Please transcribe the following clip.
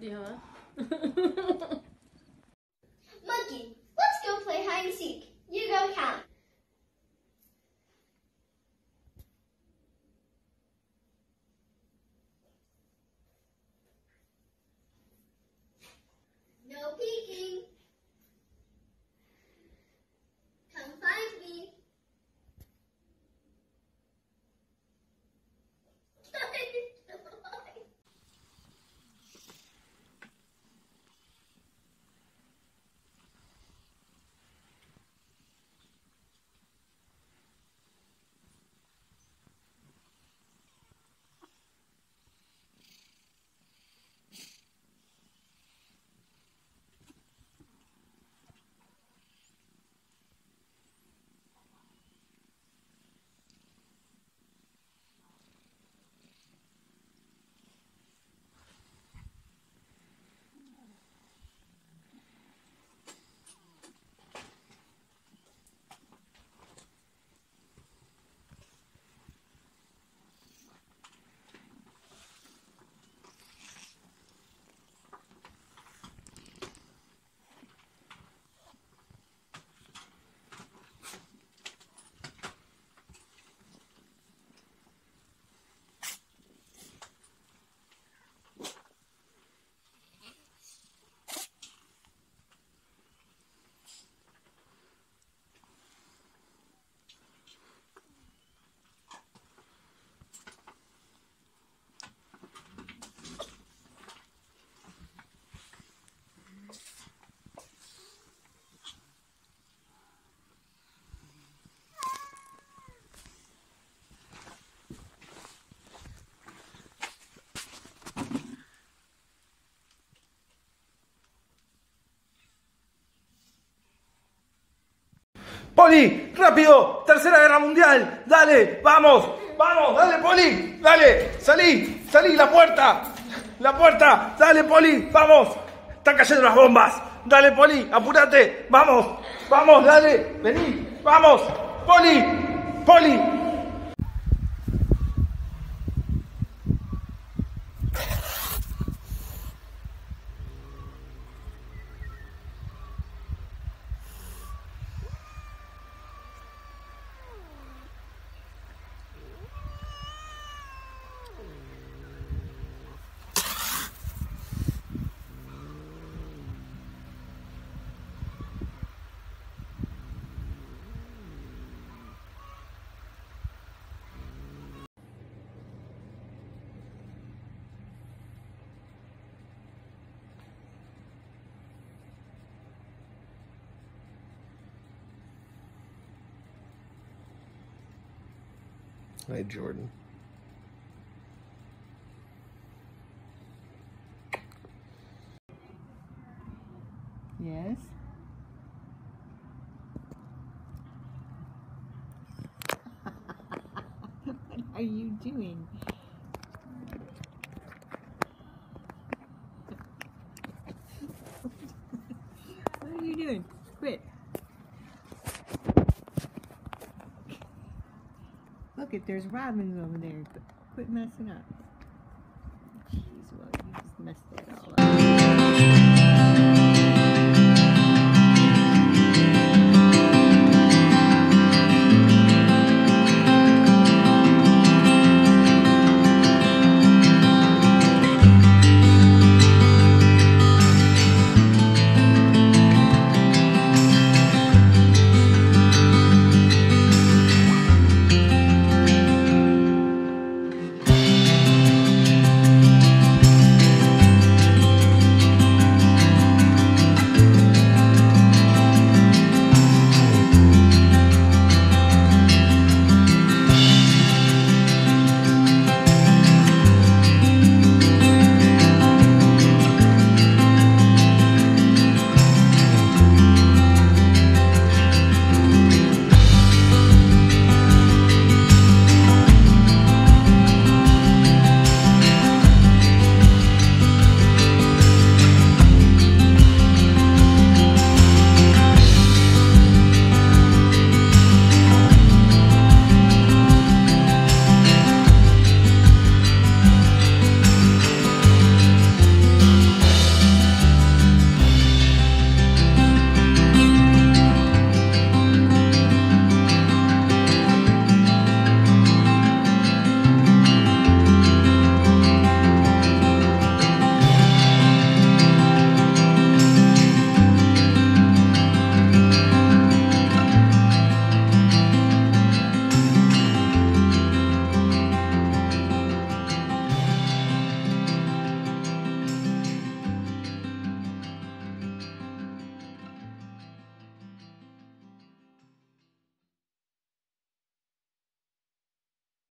idea, huh? Monkey, let's go play hide and seek. You go count. No peeking. Come find me. ¡Poli! ¡Rápido! ¡Tercera Guerra Mundial! ¡Dale! ¡Vamos! ¡Vamos! ¡Dale, Poli! ¡Dale! ¡Salí! ¡Salí! ¡La puerta! ¡La puerta! ¡Dale, Poli! ¡Vamos! ¡Están cayendo las bombas! ¡Dale, Poli! ¡Apúrate! ¡Vamos! ¡Vamos! ¡Dale! ¡Vení! ¡Vamos! ¡Poli! ¡Poli! Hi, Jordan. Yes. What are you doing? What are you doing? Quit. Look, there's robins over there. Quit messing up.